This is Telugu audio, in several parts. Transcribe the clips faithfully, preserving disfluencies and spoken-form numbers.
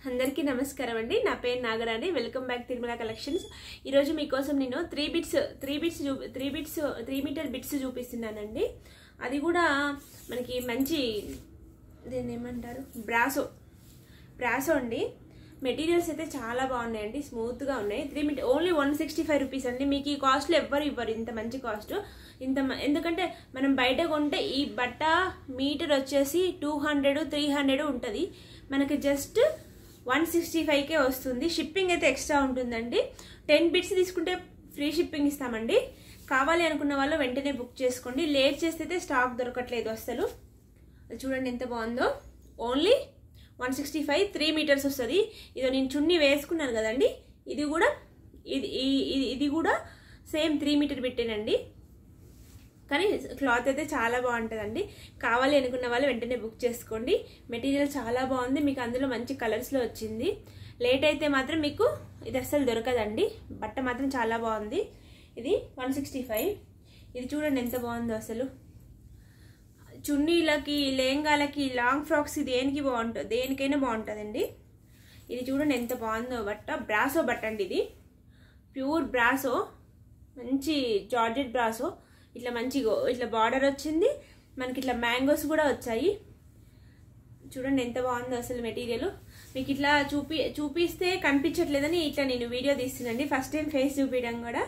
అందరికీ నమస్కారం అండి. నా పేరు Nagarani. Welcome back Tirumala collections. ఈ రోజు మీకోసం నేను three bits three bits three bits three meter bits చూపిస్తున్నానండి. అది కూడా మనకి మంచి దీన్ని ఏమంటారు బ్రాసో బ్రాసో అండి. మెటీరియల్స్ అయితే చాలా బాగున్నాయండి, స్మూత్గా ఉన్నాయి. Three meter only one sixty five rupees అండి. మీకు ఈ కాస్ట్లో ఎవ్వరు ఇవ్వరు ఇంత మంచి కాస్ట్. ఇంత ఎందుకంటే మనం బయట కొంటే ఈ బట్ట మీటర్ వచ్చేసి టూ హండ్రెడ్ త్రీ హండ్రెడ్ ఉంటుంది, మనకి జస్ట్ వన్ సిక్స్టీ ఫైవ్కే వస్తుంది. షిప్పింగ్ అయితే ఎక్స్ట్రా ఉంటుందండి. టెన్ బిట్స్ తీసుకుంటే ఫ్రీ షిప్పింగ్ ఇస్తామండి. కావాలి అనుకున్న వాళ్ళు వెంటనే బుక్ చేసుకోండి. లేట్ చేస్తే స్టాక్ దొరకట్లేదు అసలు. చూడండి ఎంత బాగుందో. Only one sixty five three meters వస్తుంది. ఇదో నేను చున్నీ వేసుకున్నాను కదండి, ఇది కూడా ఇది ఇది కూడా సేమ్ త్రీ మీటర్ పెట్టానండి. కానీ క్లాత్ అయితే చాలా బాగుంటుందండి. కావాలి అనుకున్న వాళ్ళు వెంటనే బుక్ చేసుకోండి. మెటీరియల్ చాలా బాగుంది, మీకు అందులో మంచి కలర్స్లో వచ్చింది. లేట్ అయితే మాత్రం మీకు ఇది అస్సలు దొరకదండి. బట్ట మాత్రం చాలా బాగుంది. ఇది వన్ సిక్స్టీ ఫైవ్. ఇది చూడండి ఎంత బాగుందో అసలు. చున్నీలకి, లెహంగాలకి, లాంగ్ ఫ్రాక్స్ దేనికి బాగుంటుంది, దేనికైనా బాగుంటుందండి. ఇది చూడండి ఎంత బాగుందో బట్ట. బ్రాసో బట్ట అండి, ఇది ప్యూర్ బ్రాసో, మంచి జార్జెట్ బ్రాసో. ఇట్లా మంచి ఇట్లా బార్డర్ వచ్చింది, మనకి ఇట్లా మ్యాంగోస్ కూడా వచ్చాయి. చూడండి ఎంత బాగుందో అసలు మెటీరియల్. మీకు ఇట్లా చూపి చూపిస్తే కనిపించట్లేదని ఇట్లా నేను వీడియో తీస్తున్నాండి. ఫస్ట్ టైం ఫేస్ చూపించడం కూడా.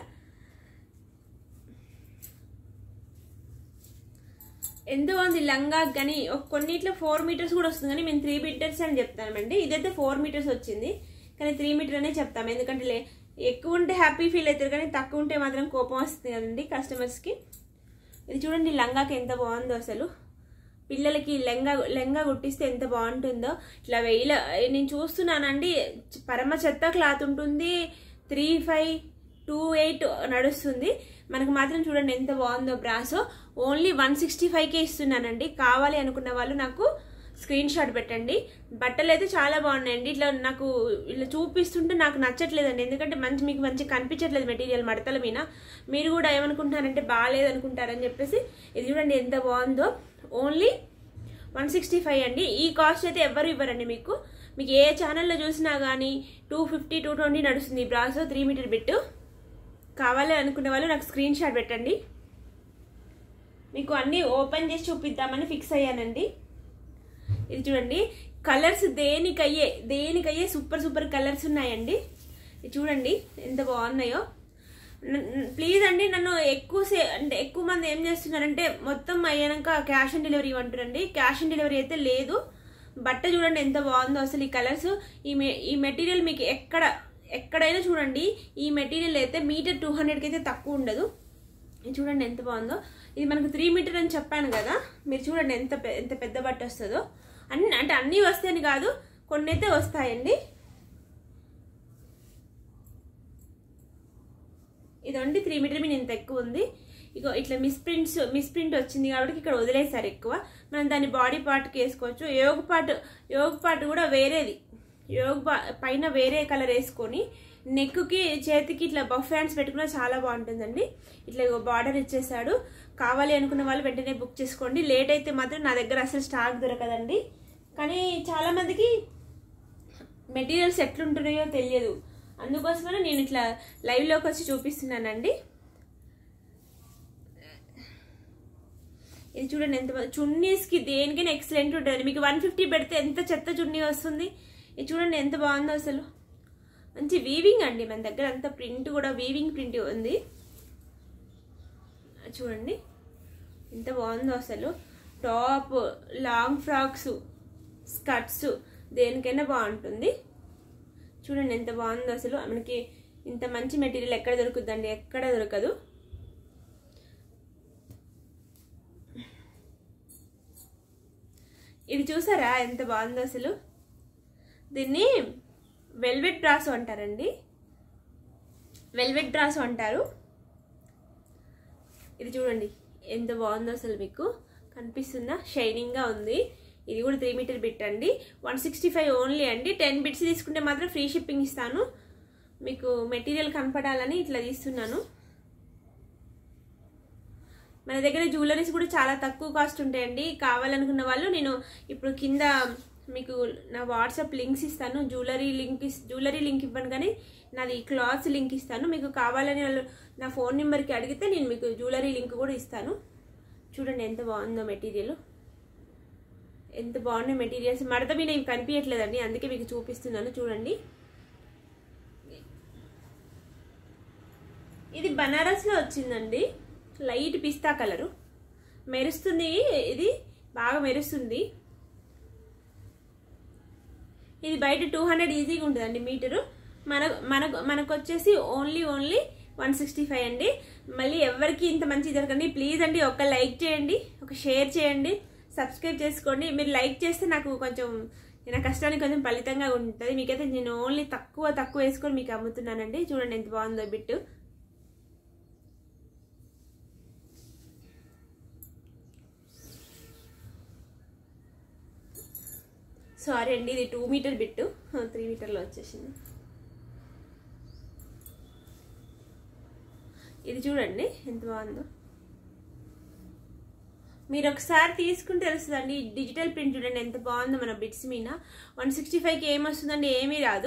ఎంత బాగుంది లంగా. కానీ కొన్నిట్లో ఫోర్ మీటర్స్ కూడా వస్తుంది, కానీ మేము త్రీ మీటర్స్ అని చెప్తామండి. ఇదైతే ఫోర్ మీటర్స్ వచ్చింది, కానీ త్రీ మీటర్ అనే చెప్తాము. ఎందుకంటే ఎక్కువ ఉంటే హ్యాపీ ఫీల్ అవుతారు, కానీ తక్కువ ఉంటే మాత్రం కోపం వస్తుంది కదండి కస్టమర్స్కి. ఇది చూడండి లంగాకి ఎంత బాగుందో అసలు. పిల్లలకి లెంగా లెంగా కుట్టిస్తే ఎంత బాగుంటుందో. ఇట్లా వెయ్యిల నేను చూస్తున్నానండి, పరమ చెత్త క్లాత్ ఉంటుంది. త్రీ ఫైవ్ టూ ఎయిట్ నడుస్తుంది. మనకు మాత్రం చూడండి ఎంత బాగుందో బ్రాసో. ఓన్లీ వన్ సిక్స్టీ ఫైవ్కే ఇస్తున్నానండి. కావాలి అనుకున్న వాళ్ళు నాకు స్క్రీన్ షాట్ పెట్టండి. బట్టలు అయితే చాలా బాగున్నాయండి. ఇట్లా నాకు ఇట్లా చూపిస్తుంటే నాకు నచ్చట్లేదండి, ఎందుకంటే మంచి మీకు మంచి కనిపించట్లేదు మెటీరియల్ మడతల మీద. మీరు కూడా ఏమనుకుంటున్నారంటే బాగాలేదు అనుకుంటారని చెప్పేసి. ఇది చూడండి ఎంత బాగుందో. ఓన్లీ వన్ సిక్స్టీ ఫైవ్ అండి. ఈ కాస్ట్ అయితే ఎవరు ఇవ్వరండి మీకు. మీకు ఏ ఛానల్లో చూసినా కానీ టూ ఫిఫ్టీ టూ ట్వంటీ నడుస్తుంది బ్రాసో త్రీ మీటర్ బిట్టు. కావాలి అనుకునే వాళ్ళు నాకు స్క్రీన్ షాట్ పెట్టండి. మీకు అన్నీ ఓపెన్ చేసి చూపిద్దామని ఫిక్స్ అయ్యానండి. ఇది చూడండి కలర్స్ దేనికయ్యే దేనికయ్యే సూపర్ సూపర్ కలర్స్ ఉన్నాయండి. ఇది చూడండి ఎంత బాగున్నాయో. ప్లీజ్ అండి నన్ను ఎక్కువ సే అంటే ఎక్కువ మంది ఏం చేస్తున్నారంటే మొత్తం అయ్యాక క్యాష్ ఆన్ డెలివరీ ఇవ్వంటారండి. క్యాష్ ఆన్ డెలివరీ అయితే లేదు. బట్ట చూడండి ఎంత బాగుందో అసలు. ఈ కలర్స్ ఈ మె ఈ మెటీరియల్ మీకు ఎక్కడ ఎక్కడైనా చూడండి. ఈ మెటీరియల్ అయితే మీటర్ టూ హండ్రెడ్కి అయితే తక్కువ ఉండదు. ఇది చూడండి ఎంత బాగుందో. ఇది మనకు త్రీ మీటర్ అని చెప్పాను కదా, మీరు చూడండి ఎంత ఎంత పెద్ద బట్ట వస్తుందో. అన్ని అంటే అన్నీ వస్తాయని కాదు, కొన్ని అయితే వస్తాయండి. ఇదండి త్రీ మీటర్ మీద ఇంత ఎక్కువ ఉంది. ఇక ఇట్లా మిస్ ప్రింట్స్ మిస్ ప్రింట్ వచ్చింది కాబట్టి ఇక్కడ వదిలేసారు ఎక్కువ. మనం దాన్ని బాడీ పార్ట్కి వేసుకోవచ్చు. యోగ పార్ట్ యోగ పార్ట్ కూడా వేరేది, యోగ పైన వేరే కలర్ వేసుకొని నెక్కి చేతికి ఇట్లా బఫ్ హ్యాండ్స్ పెట్టుకున్నా చాలా బాగుంటుందండి. ఇట్లా బార్డర్ ఇచ్చేసాడు. కావాలి అనుకున్న వాళ్ళు వెంటనే బుక్ చేసుకోండి. లేట్ అయితే మాత్రం నా దగ్గర అసలు స్టాక్ దొరకదండి. కానీ చాలా మందికి మెటీరియల్స్ ఎట్లుంటున్నాయో తెలియదు, అందుకోసమనే నేను ఇట్లా లైవ్లోకి వచ్చి చూపిస్తున్నానండి. ఇది చూడండి ఎంత చున్నీస్కి దేనికైనా ఎక్సలెంట్ ఉంటుంది. మీకు వన్ ఫిఫ్టీ పెడితే ఎంత చెత్త చున్నీ వస్తుంది. ఇది చూడండి ఎంత బాగుందో అసలు. మంచి వీవింగ్ అండి, మన దగ్గర అంత ప్రింట్ కూడా వీవింగ్ ప్రింట్ ఉంది. చూడండి ఎంత బాగుందో అసలు. టాప్, లాంగ్ ఫ్రాక్స్, స్కర్ట్స్ దేనికైనా బాగుంటుంది. చూడండి ఎంత బాగుందో అసలు. మనకి ఇంత మంచి మెటీరియల్ ఎక్కడ దొరుకుతుందండి, ఎక్కడ దొరకదు. ఇది చూసారా ఎంత బాగుందో అసలు. దీన్ని వెల్వెట్ బ్రాసో అంటారండి, వెల్వెట్ బ్రాసో అంటారు. ఇది చూడండి ఎంత బాగుందో అసలు. మీకు కనిపిస్తుందా, షైనింగ్గా ఉంది. ఇది కూడా త్రీ మీటర్ బిట్ అండి. వన్ సిక్స్టీ ఫైవ్ ఓన్లీ అండి. టెన్ బిట్స్ తీసుకుంటే మాత్రం ఫ్రీ షిప్పింగ్ ఇస్తాను. మీకు మెటీరియల్ కనపడాలని ఇట్లా తీస్తున్నాను. మన దగ్గర జ్యువెలరీస్ కూడా చాలా తక్కువ కాస్ట్ ఉంటాయండి. కావాలనుకున్న వాళ్ళు నేను ఇప్పుడు కింద మీకు నా వాట్సాప్ లింక్స్ ఇస్తాను. జ్యువెలరీ లింక్ జ్యువెలరీ లింక్ ఇవ్వను కానీ నాది క్లాత్స్ లింక్ ఇస్తాను. మీకు కావాలని వాళ్ళు నా ఫోన్ నెంబర్కి అడిగితే నేను మీకు జ్యువెలరీ లింక్ కూడా ఇస్తాను. చూడండి ఎంత బాగుందో మెటీరియల్, ఎంత బాగున్నాయి మెటీరియల్స్. మడత మీద ఇవి కనిపించట్లేదండి, అందుకే మీకు చూపిస్తున్నాను. చూడండి, ఇది బనారస్లో వచ్చిందండి. లైట్ పిస్తా కలరు, మెరుస్తుంది. ఇది బాగా మెరుస్తుంది. ఇది బయట టూ హండ్రెడ్ ఈజీగా ఉంటుందండి మీటరు. మన మనకు మనకు వచ్చేసి only only one sixty five అండి. మళ్ళీ ఎవరికి ఇంత మంచి దొరకండి. ప్లీజ్ అండి ఒక లైక్ చేయండి, ఒక షేర్ చేయండి, సబ్స్క్రైబ్ చేసుకోండి. మీరు లైక్ చేస్తే నాకు కొంచెం నా కష్టానికి కొంచెం ఫలితంగా ఉంటుంది. మీకైతే నేను ఓన్లీ తక్కువ తక్కువ వేసుకొని మీకు అమ్ముతున్నానండి. చూడండి ఎంత బాగుందో బిట్టు. సారీ అండి, ఇది టూ మీటర్ బిట్టు, త్రీ మీటర్లో వచ్చేసింది. ఇది చూడండి ఎంత బాగుందో. మీరు ఒకసారి తీసుకుంటే తెలుస్తుందండి. డిజిటల్ ప్రింట్ చూడండి ఎంత బాగుందో మన బిట్స్ మీద. వన్ సిక్స్టీ ఫైవ్కి ఏమొస్తుందండి, ఏమీ రాదు.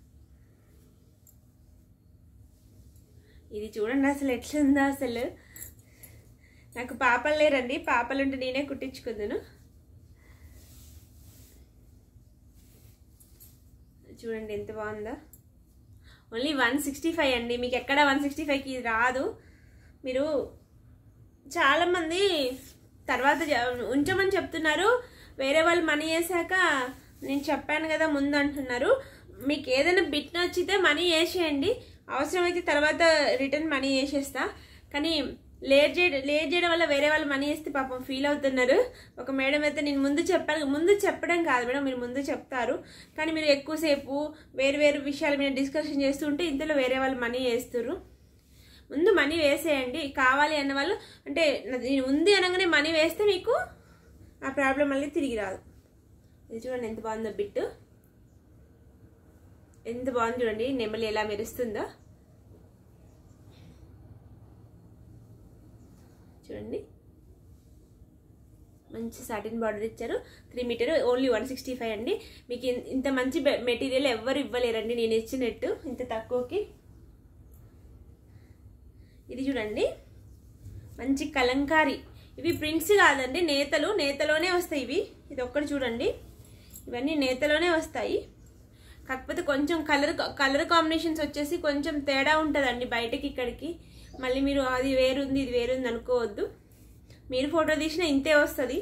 ఇది చూడండి అసలు ఎట్లుందో. అసలు నాకు పాపలు లేరండి, పాపలుంటే నేనే కుట్టించుకుందును. చూడండి ఎంత బాగుందో. ఓన్లీ వన్ సిక్స్టీ ఫైవ్ అండి. మీకు ఎక్కడ వన్ సిక్స్టీ ఫైవ్కి రాదు. మీరు చాలామంది తర్వాత ఉంచమని చెప్తున్నారు, వేరే వాళ్ళు మనీ వేసాక నేను చెప్పాను కదా ముందు అంటున్నారు. మీకు ఏదైనా బిట్ నచ్చితే మనీ వేసేయండి, అవసరమైతే తర్వాత రిటర్న్ మనీ వేసేస్తా. కానీ లేట్ చేయడం లేట్ చేయడం వల్ల వేరే వాళ్ళు మనీ వేస్తే పాపం ఫీల్ అవుతున్నారు. ఒక మేడం అయితే నేను ముందు చెప్పాను, ముందు చెప్పడం కాదు మేడం, మీరు ముందు చెప్తారు కానీ మీరు ఎక్కువసేపు వేరు వేరు విషయాల మీద డిస్కషన్ చేస్తుంటే ఇంతలో వేరే వాళ్ళు మనీ వేస్తారు. ముందు మనీ వేసేయండి. కావాలి అన్న వాళ్ళు అంటే నేను ఉంది అనగానే మనీ వేస్తే మీకు ఆ ప్రాబ్లం మళ్ళీ తిరిగి రాదు. ఇది చూడండి ఎంత బాగుందో బిట్టు, ఎంత బాగుంది చూడండి. నెమలి ఎలా మెరుస్తుందో చూడండి. మంచి సాటిన్ బార్డర్ ఇచ్చారు. Three meter only one sixty five అండి. మీకు ఇంత మంచి మెటీరియల్ ఎవ్వరు ఇవ్వలేరండి నేను ఇచ్చినట్టు ఇంత తక్కువకి. ఇది చూడండి మంచి కలంకారీ. ఇవి ప్రింట్స్ కాదండి, నేతలు. నేతలోనే వస్తాయి ఇవి. ఇది ఒక్కటి చూడండి, ఇవన్నీ నేతలోనే వస్తాయి. కాకపోతే కొంచెం కలర్ కలర్ కాంబినేషన్స్ వచ్చేసి కొంచెం తేడా ఉంటుందండి బయటకి ఇక్కడికి. మళ్ళీ మీరు అది వేరుంది ఇది వేరుంది అనుకోవద్దు. మీరు ఫోటో తీసినా ఇంతే వస్తుంది.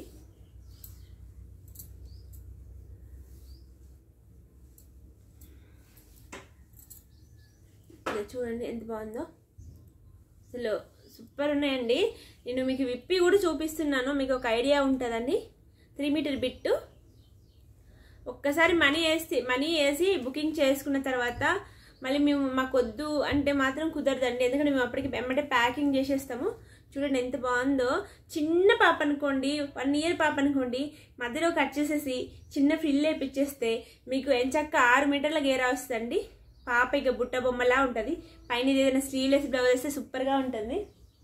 చూడండి ఎంత బాగుందో, అసలు సూపర్ ఉన్నాయండి. నేను మీకు విప్పి కూడా చూపిస్తున్నాను, మీకు ఒక ఐడియా ఉంటుందండి. త్రీ మీటర్ బిట్టు ఒక్కసారి మనీ వేసి మనీ వేసి బుకింగ్ చేసుకున్న తర్వాత మళ్ళీ మేము మాకు వద్దు అంటే మాత్రం కుదరదండి. ఎందుకంటే మేము అప్పటికి వెంబడే ప్యాకింగ్ చేసేస్తాము. చూడండి ఎంత బాగుందో. చిన్న పాప అనుకోండి, వన్ ఇయర్ పాప అనుకోండి, మధ్యలో కట్ చేసేసి చిన్న ఫ్రిల్ వేపిచ్చేస్తే మీకు ఎంచక్క ఆరు మీటర్ల గేరా వస్తుందండి. పాప ఇక బుట్ట బొమ్మలా ఉంటుంది. పైన ఏదైనా స్లీవ్లెస్ బ్లౌజ్ వేస్తే సూపర్గా ఉంటుంది.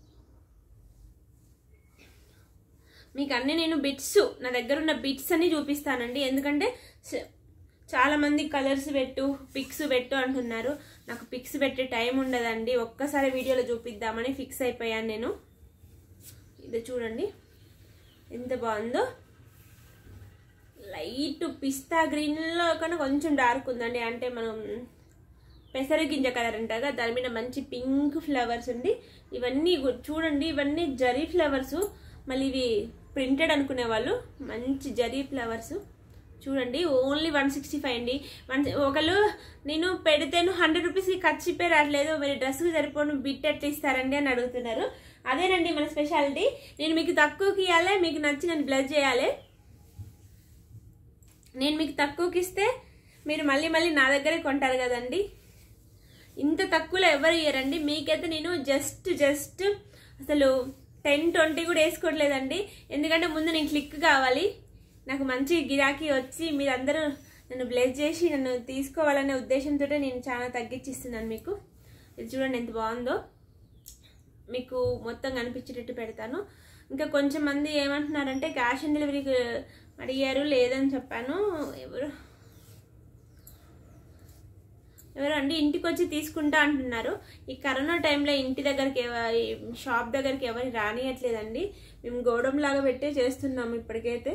మీకు అన్నీ నేను బిట్స్ నా దగ్గర ఉన్న బిట్స్ అన్ని చూపిస్తానండి. ఎందుకంటే చాలామంది కలర్స్ పెట్టు పిక్స్ పెట్టు అంటున్నారు. నాకు పిక్స్ పెట్టే టైం ఉండదండి. ఒక్కసారి వీడియోలో చూపిద్దామని ఫిక్స్ అయిపోయాను నేను. ఇది చూడండి ఎంత బాగుందో. లైట్ పిస్తా గ్రీన్లో కన్నా కొంచెం డార్క్ ఉందండి. అంటే మనం పెసర గింజ కలర్ అంటాగా దాని మీద మంచి పింక్ ఫ్లవర్స్ ఉంది. ఇవన్నీ చూడండి, ఇవన్నీ జరీ ఫ్లవర్స్. మళ్ళీ ఇవి ప్రింటెడ్ అనుకునే వాళ్ళు మంచి జరీ ఫ్లవర్స్. చూడండి ఓన్లీ వన్ సిక్స్టీ ఫైవ్ అండి. వన్ ఒకళ్ళు నేను పెడితేను హండ్రెడ్ రూపీస్కి ఖర్చు పే రావట్లేదు, మీరు డ్రెస్కి సరిపోను బిట్ ఎట్లా ఇస్తారండి అని అడుగుతున్నారు. అదేనండి మన స్పెషాలిటీ. నేను మీకు తక్కువకి ఇవ్వాలి, మీకు నచ్చి నేను బ్లెస్ చేయాలి. నేను మీకు తక్కువకి ఇస్తే మీరు మళ్ళీ మళ్ళీ నా దగ్గరే కొంటారు కదండి. ఇంత తక్కువలో ఎవరు ఇయ్యరండి. మీకైతే నేను జస్ట్ జస్ట్ అసలు టెన్ ట్వంటీ కూడా వేసుకోవట్లేదండి. ఎందుకంటే ముందు నేను క్లిక్ కావాలి, నాకు మంచి గిరాకీ వచ్చి మీరందరూ నన్ను బ్లెస్ చేసి నన్ను తీసుకోవాలనే ఉద్దేశంతో నేను చాలా తగ్గించిస్తున్నాను మీకు. ఇది చూడండి ఎంత బాగుందో. మీకు మొత్తం కనిపించేటట్టు పెడతాను. ఇంకా కొంచెం మంది ఏమంటున్నారంటే క్యాష్ ఆన్ డెలివరీకి అడిగారు, లేదని చెప్పాను. ఎవరు ఎవరు అండి ఇంటికి వచ్చి తీసుకుంటా అంటున్నారు. ఈ కరోనా టైంలో ఇంటి దగ్గరికి షాప్ దగ్గరికి ఎవరు రానియట్లేదండి. మేము గోడౌన్ లాగా పెట్టే చేస్తున్నాము ఇప్పటికైతే.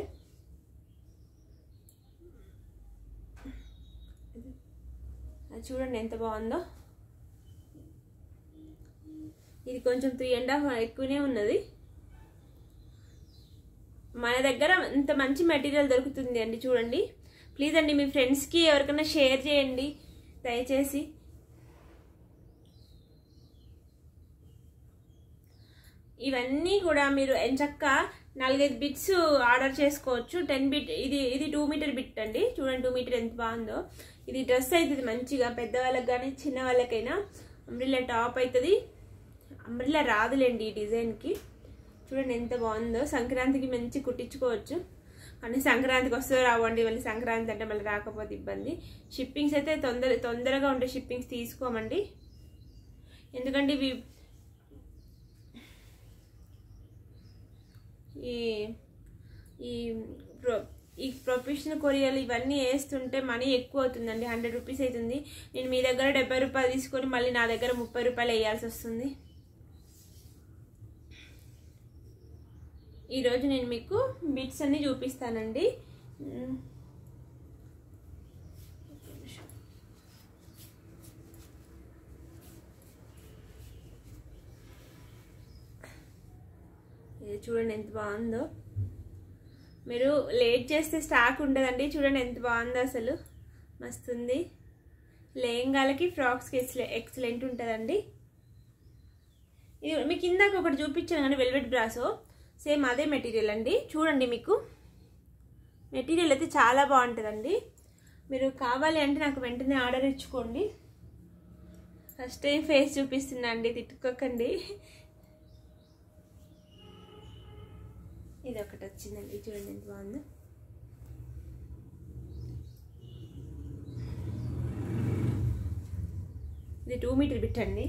అది చూడండి ఎంత బాగుందో. ఇది కొంచెం త్రీ అండ్ హాఫ్ ఎక్కువనే ఉన్నది. మన దగ్గర ఇంత మంచి మెటీరియల్ దొరుకుతుంది అండి. చూడండి ప్లీజ్ అండి మీ ఫ్రెండ్స్కి ఎవరికైనా షేర్ చేయండి దయచేసి. ఇవన్నీ కూడా మీరు ఎంచక్క నాలుగైదు బిట్స్ ఆర్డర్ చేసుకోవచ్చు. టెన్ బిట్ ఇది ఇది టూ మీటర్ బిట్ అండి. చూడండి టూ మీటర్ ఎంత బాగుందో. ఇది డ్రెస్ అవుతుంది మంచిగా, పెద్దవాళ్ళకి కానీ చిన్న వాళ్ళకైనా. అంబ్రిల్లా టాప్ అవుతుంది. అంబ్రిల్లా రాదులేండి ఈ డిజైన్కి. చూడండి ఎంత బాగుందో. సంక్రాంతికి మంచి కుట్టించుకోవచ్చు. కానీ సంక్రాంతికి వస్తుందో రావండి, మళ్ళీ సంక్రాంతి అంటే మళ్ళీ రాకపోతే ఇబ్బంది. షిప్పింగ్స్ అయితే తొందర తొందరగా ఉంటే షిప్పింగ్స్ తీసుకోమండి. ఎందుకంటే ఇవి ఈ ఈ ప్రొ ఈ ప్రొఫెషనల్ కొరియర్లు ఇవన్నీ వేస్తుంటే మనీ ఎక్కువ అవుతుందండి. హండ్రెడ్ రూపీస్ అవుతుంది. నేను మీ దగ్గర డెబ్బై రూపాయలు తీసుకొని మళ్ళీ నా దగ్గర ముప్పై రూపాయలు వేయాల్సి వస్తుంది. ఈరోజు నేను మీకు బిట్స్ అన్ని చూపిస్తానండి. ఇది చూడండి ఎంత బాగుందో. మీరు లేట్ చేస్తే స్టాక్ ఉండదండి. చూడండి ఎంత బాగుందో, అసలు మస్తుంది. లెహంగాలకి ఫ్రాక్స్కి ఎక్సలె ఎక్సలెంట్ ఉంటుందండి. ఇది మీకు ఇందాక ఒకటి చూపించాను కానీ వెల్వెట్ బ్రాసో, సేమ్ అదే మెటీరియల్ అండి. చూడండి మీకు మెటీరియల్ అయితే చాలా బాగుంటుందండి. మీరు కావాలి అంటే నాకు వెంటనే ఆర్డర్ ఇచ్చుకోండి. ఫస్ట్ టైం ఫేస్ చూపిస్తున్నా అండి, తిట్టుకోకండి. ఇది ఒకటి వచ్చిందండి. చూడండి ఎంత బాగుందో. ఇది టూ మీటర్ బిట్ అండి.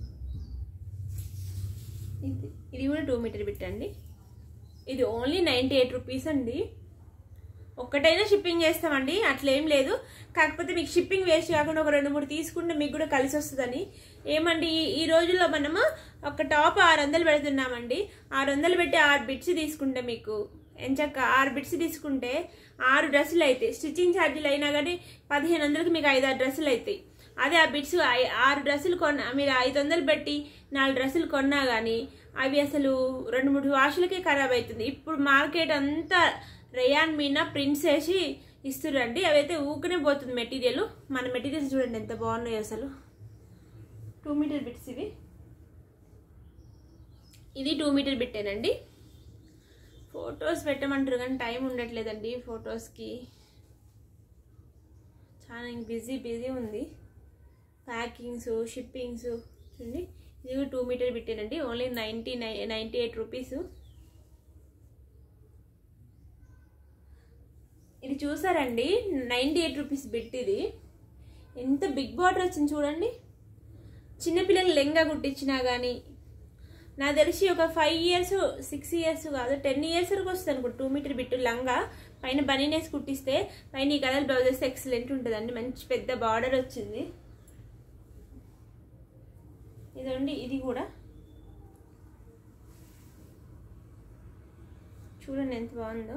ఇది ఇది కూడా టూ మీటర్ బిట్ అండి. ఇది ఓన్లీ నైంటీ ఎయిట్ రూపీస్ అండి. ఒక్కటైనా షిప్పింగ్ చేస్తామండి, అట్లేం లేదు. కాకపోతే మీకు షిప్పింగ్ వేస్ట్ కాకుండా ఒక రెండు మూడు తీసుకుంటే మీకు కూడా కలిసి వస్తుందని. ఏమండి ఈ రోజుల్లో మనము ఒక టాప్ ఆరు వందలు పెడుతున్నామండి. ఆరు వందలు పెట్టి ఆరు బిట్స్ తీసుకుంటే మీకు ఎంచక్క ఆరు బిట్స్ తీసుకుంటే ఆరు డ్రెస్సులు అవుతాయి. స్టిచ్చింగ్ ఛార్జీలు అయినా కానీ పదిహేను వందలకి మీకు ఐదు ఆరు డ్రెస్సులు అవుతాయి. అదే ఆ బిట్స్ ఆరు డ్రెస్సులు కొన్నా, మీరు ఐదు వందలు పెట్టి నాలుగు డ్రెస్సులు కొన్నా కానీ అవి అసలు రెండు మూడు వాషులకే ఖరాబ్ అవుతుంది. ఇప్పుడు మార్కెట్ అంతా రేయాన్ మీనా ప్రింట్స్ వేసి ఇస్తురండి. అవి అయితే ఊకనే పోతుంది మెటీరియల్. మన మెటీరియల్స్ చూడండి ఎంత బాగున్నాయి అసలు. టూ మీటర్ బిట్స్ ఇవి. ఇది టూ మీటర్ బిట్టేనండి. ఫొటోస్ పెట్టమంటారు కానీ టైం ఉండట్లేదండి ఫొటోస్కి. చాలా బిజీ బిజీ ఉంది. ప్యాకింగ్స్ షిప్పింగ్స్ చూడండి. ఇది టూ మీటర్ బిట్టేనండి. ఓన్లీ నైంటీ నై నైంటీ ఎయిట్ రూపీస్. ఇది చూసారండి నైంటీ ఎయిట్ రూపీస్ బిట్. ఇది ఎంత బిగ్ బార్డర్ వచ్చింది చూడండి. చిన్నపిల్లలు లెంగా కుట్టించినా కానీ నాకు తెలిసి ఒక ఫైవ్ ఇయర్స్ సిక్స్ ఇయర్స్ కాదు టెన్ ఇయర్స్ వరకు వస్తుంది అనుకో. టూ మీటర్ బిట్టు లంగా పైన బనీనేసి కుట్టిస్తే పైన ఈ కలర్ బ్లౌజ్ వేస్తే ఎక్సలెంట్ ఉంటుందండి. మంచి పెద్ద బార్డర్ వచ్చింది. ఇదండి ఇది కూడా చూడండి ఎంత బాగుందో.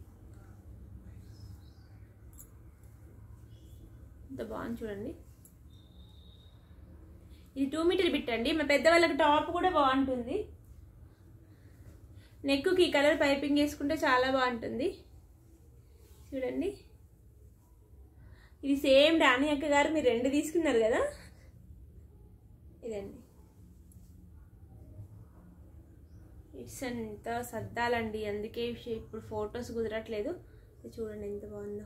ఎంత బాగుంది చూడండి. ఇది టూ మీటర్ బిట్ అండి. మా పెద్దవాళ్ళకి టాప్ కూడా బాగుంటుంది. నెక్కి ఈ కలర్ పైపింగ్ వేసుకుంటే చాలా బాగుంటుంది చూడండి. ఇది సేమ్ రాణి అక్క గారు మీరు రెండు తీసుకున్నారు కదా, ఇదండి. ఇట్స్ ఎంత సర్దాలండి, అందుకే ఇప్పుడు ఫొటోస్ కుదరట్లేదు. చూడండి ఎంత బాగుందో.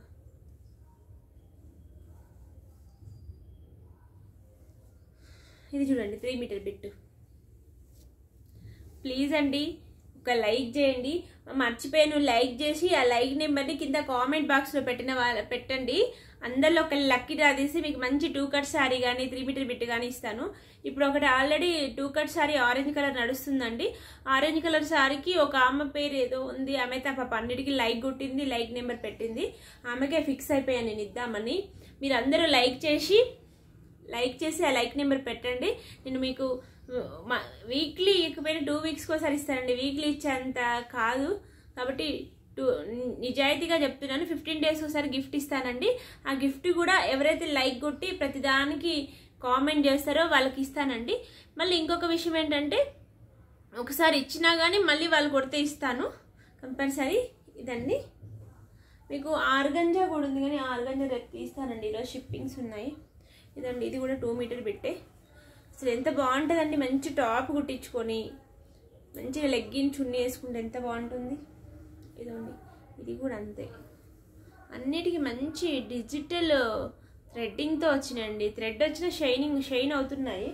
ఇది చూడండి త్రీ మీటర్ బిట్. ప్లీజ్ అండి ఒక లైక్ చేయండి. మర్చిపోయాను, లైక్ చేసి ఆ లైక్ నెంబర్ని కింద కామెంట్ బాక్స్లో పెట్టిన వాళ్ళ పెట్టండి. అందరిలో ఒక లక్కీ డ్రా తీసి మీకు మంచి టూ కట్ శారీ కానీ త్రీ మీటర్ బిట్ కానీ ఇస్తాను. ఇప్పుడు ఒకటి already two cut sari orange colour నడుస్తుందండి. ఆరెంజ్ కలర్ శారీకి ఒక ఆమె పేరు ఏదో ఉంది, ఆమె తప్ప అన్నిటికీ లైక్ కొట్టింది, లైక్ నెంబర్ పెట్టింది. ఆమెకే ఫిక్స్ అయిపోయాను నేను ఇద్దామని. మీరు అందరూ లైక్ చేసి లైక్ చేసి ఆ లైక్ నెంబర్ పెట్టండి. నేను మీకు వీక్లీ ఇకపోయినా టూ వీక్స్కి ఒకసారి ఇస్తానండి, వీక్లీ ఇచ్చేంత కాదు. కాబట్టి టూ నిజాయితీగా చెప్తున్నాను, ఫిఫ్టీన్ డేస్ ఒకసారి గిఫ్ట్ ఇస్తానండి. ఆ గిఫ్ట్ కూడా ఎవరైతే లైక్ కొట్టి ప్రతిదానికి కామెంట్ చేస్తారో వాళ్ళకి ఇస్తానండి. మళ్ళీ ఇంకొక విషయం ఏంటంటే, ఒకసారి ఇచ్చినా కానీ మళ్ళీ వాళ్ళు కొడితే ఇస్తాను కంపల్సరీ. ఇదండి మీకు ఆర్గంజా కూడా ఉంది, కానీ ఆర్గంజా రేపు తీస్తానండి, ఈరోజు షిప్పింగ్స్ ఉన్నాయి. ఇదండి, ఇది కూడా టూ మీటర్ బిట్టే. అసలు ఎంత బాగుంటుందండి, మంచి టాప్ కుట్టించుకొని మంచిగా లెగ్గిన్ చున్నీ వేసుకుంటే ఎంత బాగుంటుంది. ఇదండి, ఇది కూడా అంతే. అన్నిటికీ మంచి డిజిటల్ థ్రెడ్డింగ్తో వచ్చినాయండి. థ్రెడ్ వచ్చిన షైనింగ్ షైన్ అవుతున్నాయి.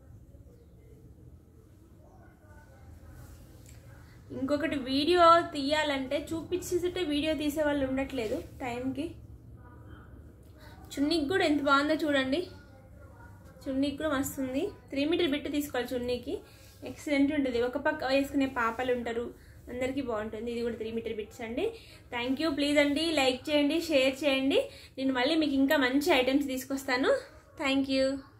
ఇంకొకటి, వీడియో తీయాలంటే చూపించేసే వీడియో తీసే వాళ్ళు ఉండట్లేదు టైంకి. చున్నీకి కూడా ఎంత బాగుందో చూడండి, చున్నీకి కూడా మస్తుంది. త్రీ మీటర్ బిట్ తీసుకోవాలి చున్నీకి, ఎక్సలెంట్ ఉంటుంది. ఒక పక్క వేసుకునే పాపలు ఉంటారు, అందరికీ బాగుంటుంది. ఇది కూడా త్రీ మీటర్ బిట్స్ అండి. Thank you. ప్లీజ్ అండి లైక్ చేయండి, షేర్ చేయండి. నేను మళ్ళీ మీకు ఇంకా మంచి ఐటమ్స్ తీసుకొస్తాను. Thank you.